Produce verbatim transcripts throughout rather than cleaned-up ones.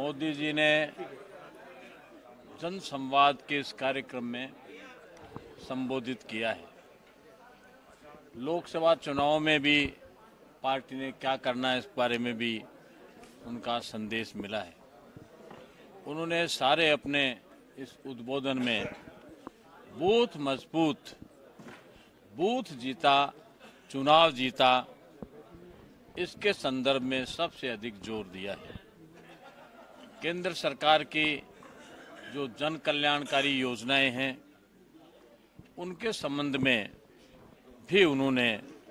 मोदी जी ने जन संवाद के इस कार्यक्रम में संबोधित किया है। लोकसभा चुनाव में भी पार्टी ने क्या करना है इस बारे में भी उनका संदेश मिला है। उन्होंने सारे अपने इस उद्बोधन में बूथ मजबूत, बूथ जीता, चुनाव जीता, इसके संदर्भ में सबसे अधिक जोर दिया है। केंद्र सरकार की जो जन कल्याणकारी योजनाएं हैं उनके संबंध में भी उन्होंने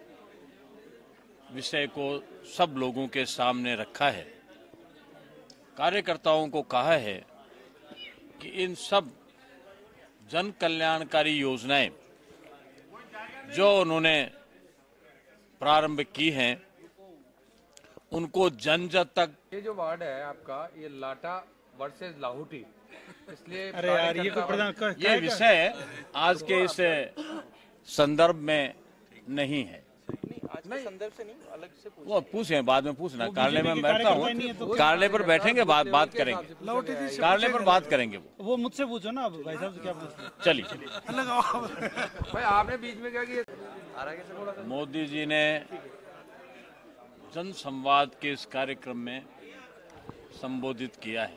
विषय को सब लोगों के सामने रखा है। कार्यकर्ताओं को कहा है कि इन सब जन कल्याणकारी योजनाएं जो उन्होंने प्रारंभ की हैं उनको जन जन तक। ये जो वार्ड है आपका, ये लाटा वर्सेस लाहौटी, इसलिए अरे यार ये कोई प्रधान का ये विषय आज के इस संदर्भ में नहीं है। आज के संदर्भ से नहीं, अलग से पूछ वो पूछे बाद में पूछना। कार्यालय में बैठता हूँ, कार्यालय पर बैठेंगे, बात बात करेंगे, कार्यालय पर बात करेंगे। वो वो मुझसे पूछो ना अब भाई साहब से क्या पूछते। चलिए चलिए। भाई आपने बीच में क्या किया? मोदी जी ने जन संवाद के इस कार्यक्रम में संबोधित किया है।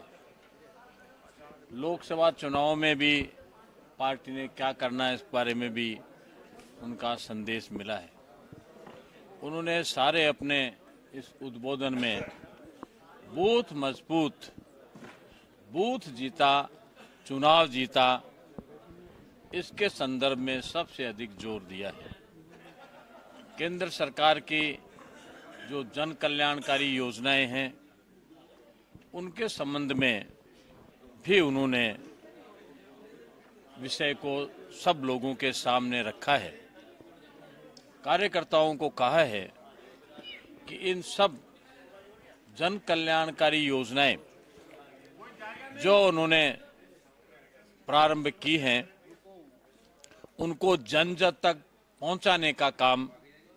लोकसभा चुनाव में भी पार्टी ने क्या करना है इस बारे में भी उनका संदेश मिला है। उन्होंने सारे अपने इस उद्बोधन में बूथ मजबूत, बूथ जीता, चुनाव जीता, इसके संदर्भ में सबसे अधिक जोर दिया है। केंद्र सरकार की जो जन कल्याणकारी योजनाएं हैं उनके संबंध में भी उन्होंने विषय को सब लोगों के सामने रखा है। कार्यकर्ताओं को कहा है कि इन सब जन कल्याणकारी योजनाएं जो उन्होंने प्रारंभ की हैं उनको जन जन तक पहुंचाने का काम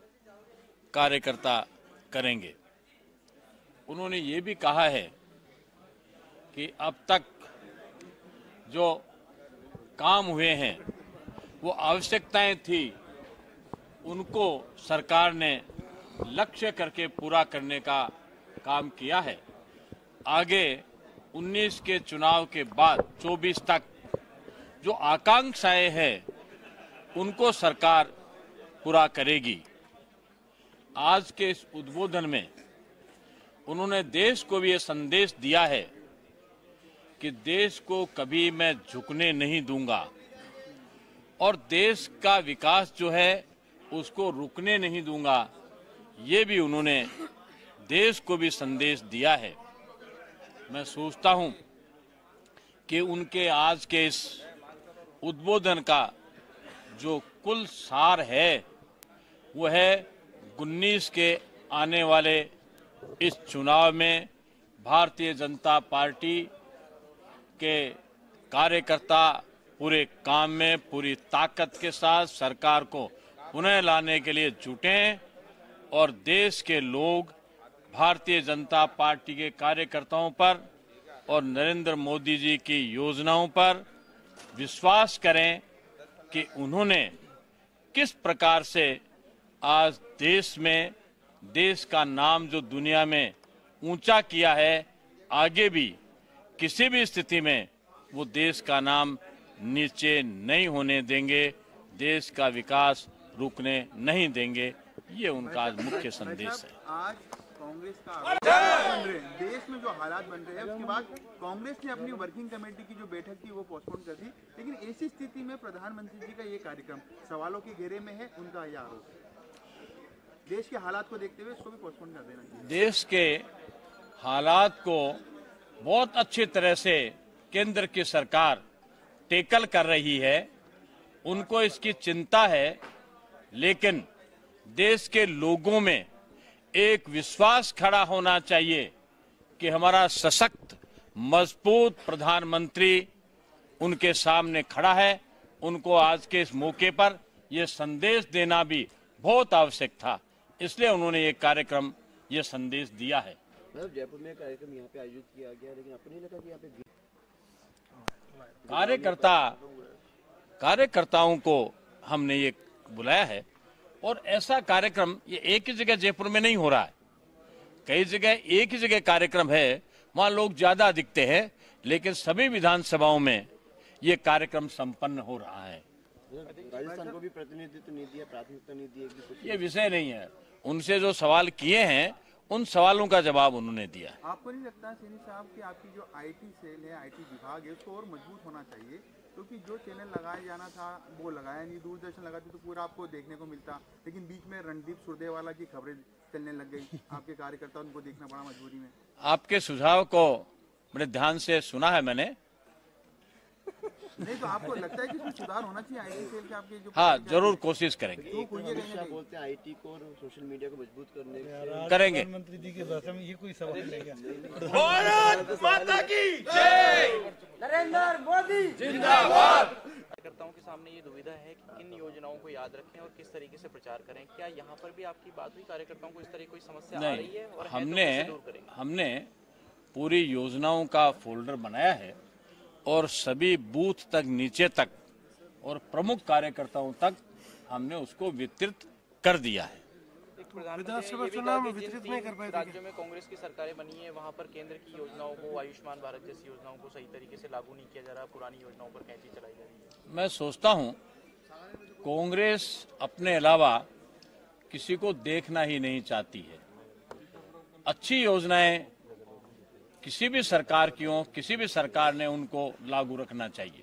कार्यकर्ता करेंगे। उन्होंने ये भी कहा है कि अब तक जो काम हुए हैं वो आवश्यकताएं थी उनको सरकार ने लक्ष्य करके पूरा करने का काम किया है। आगे उन्नीस के चुनाव के बाद चौबीस तक जो आकांक्षाएं हैं उनको सरकार पूरा करेगी। आज के इस उद्बोधन में उन्होंने देश को भी ये संदेश दिया है कि देश को कभी मैं झुकने नहीं दूंगा और देश का विकास जो है उसको रुकने नहीं दूंगा। ये भी उन्होंने देश को भी संदेश दिया है। मैं सोचता हूं कि उनके आज के इस उद्बोधन का जो कुल सार है वो है उन्नीस के आने वाले इस चुनाव में भारतीय जनता पार्टी के कार्यकर्ता पूरे काम में पूरी ताकत के साथ सरकार को पुनः लाने के लिए जुटे और देश के लोग भारतीय जनता पार्टी के कार्यकर्ताओं पर और नरेंद्र मोदी जी की योजनाओं पर विश्वास करें कि उन्होंने किस प्रकार से आज देश में देश का नाम जो दुनिया में ऊंचा किया है, आगे भी किसी भी स्थिति में वो देश का नाम नीचे नहीं होने देंगे, देश का विकास रुकने नहीं देंगे। ये उनका आज मुख्य संदेश है। आज कांग्रेस का बन रहे हैं, देश में जो हालात बन रहे हैं उसके बाद कांग्रेस ने अपनी वर्किंग कमेटी की जो बैठक थी वो पोस्टपोन कर दी, लेकिन ऐसी स्थिति में प्रधानमंत्री जी का ये कार्यक्रम सवालों के घेरे में है। उनका यह आरोप है देश के हालात को देखते हुए इसको भी पोस्टपोन कर देना चाहिए। देश के हालात को बहुत अच्छी तरह से केंद्र की सरकार टेकल कर रही है, उनको इसकी चिंता है, लेकिन देश के लोगों में एक विश्वास खड़ा होना चाहिए कि हमारा सशक्त मजबूत प्रधानमंत्री उनके सामने खड़ा है। उनको आज के इस मौके पर यह संदेश देना भी बहुत आवश्यक था, इसलिए उन्होंने ये कार्यक्रम, ये संदेश दिया है। मतलब जयपुर में कार्यक्रम यहाँ पे आयोजित किया गया, लेकिन आपको नहीं लगा कि यहाँ पे कार्यकर्ता कार्यकर्ताओं को हमने ये बुलाया है और ऐसा कार्यक्रम ये एक ही जगह जयपुर में नहीं हो रहा है, कई जगह एक ही जगह कार्यक्रम है, वहां लोग ज्यादा दिखते हैं, लेकिन सभी विधानसभाओं में ये कार्यक्रम संपन्न हो रहा है। राजस्थान को भी प्रतिनिधित्व नहीं दिया, प्राथमिकता नहीं दी, कुछ ये विषय नहीं है। उनसे जो सवाल किए हैं उन सवालों का जवाब उन्होंने दिया। आपको नहीं लगता सैनी साहब कि आपकी जो आईटी सेल है, आईटी विभाग है, उसको और मजबूत होना चाहिए? क्योंकि तो जो चैनल लगाया जाना था वो लगाया नहीं, दूरदर्शन लगाते तो पूरा आपको देखने को मिलता, लेकिन बीच में रणदीप सुरजेवाला की खबरें चलने लग गई, आपके कार्यकर्ता उनको देखना पड़ा मजबूरी में। आपके सुझाव को बड़े ध्यान से सुना है मैंने। नहीं तो आपको लगता है कि इसमें सुधार होना चाहिए आईटी सेल के आपके जो? हाँ, जरूर कोशिश करेंगे। तो बोलते हैं आईटी को और सोशल मीडिया को मजबूत करने के करेंगे। प्रधानमंत्री जी की भाषा में ये कोई सवाल नहीं है। कार्यकर्ताओं के सामने ये दुविधा है कि किन योजनाओं को याद रखें और किस तरीके से प्रचार करें। क्या यहाँ पर भी आपकी बात हुई, कार्यकर्ताओं को इस तरह कोई समस्या आ रही है? और हमने है तो कैसे दूर करेंगे? हमने पूरी योजनाओं का फोल्डर बनाया है और सभी बूथ तक, नीचे तक और प्रमुख कार्यकर्ताओं तक हमने उसको वितरित कर दिया है। विधानसभा चुनाव में वितरित नहीं कर पाए। राज्यों में कांग्रेस की सरकारें बनी है, वहां पर केंद्र की योजनाओं को, आयुष्मान भारत जैसी योजनाओं को सही तरीके से लागू नहीं किया जा रहा, पुरानी योजनाओं पर कैंची चलाई जा रही है। मैं सोचता हूं कांग्रेस अपने अलावा किसी को देखना ही नहीं चाहती है। अच्छी योजनाएं किसी भी सरकार की हो, किसी भी सरकार ने उनको लागू रखना चाहिए।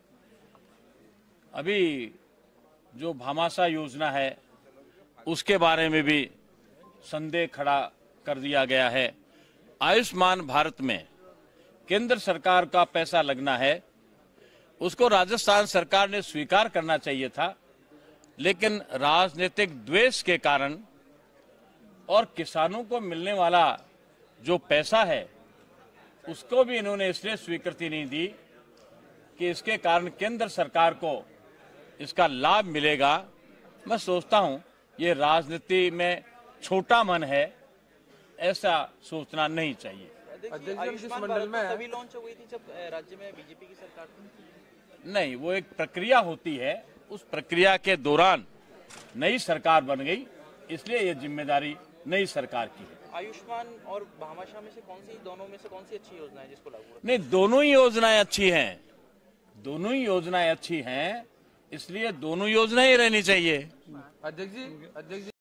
अभी जो भामाशाह योजना है उसके बारे में भी संदेह खड़ा कर दिया गया है। आयुष्मान भारत में केंद्र सरकार का पैसा लगना है, उसको राजस्थान सरकार ने स्वीकार करना चाहिए था, लेकिन राजनीतिक द्वेष के कारण और किसानों को मिलने वाला जो पैसा है उसको भी इन्होंने इसलिए स्वीकृति नहीं दी कि इसके कारण केंद्र सरकार को इसका लाभ मिलेगा। मैं सोचता हूं ये राजनीति में छोटा मन है, ऐसा सोचना नहीं चाहिए। आयुष्मान भारत तो तभी लॉन्च हो गई थी जब राज्य में बीजेपी की सरकार थी। नहीं, वो एक प्रक्रिया होती है, उस प्रक्रिया के दौरान नई सरकार बन गई, इसलिए ये जिम्मेदारी नई सरकार की है। आयुष्मान और भामाशाह में से कौन सी, दोनों में से कौन सी अच्छी योजना है जिसको लागू? नहीं, दोनों ही योजनाएं अच्छी हैं, दोनों ही योजनाएं अच्छी हैं, इसलिए दोनों योजनाएं ही रहनी चाहिए। अध्यक्ष जी, अध्यक्ष जी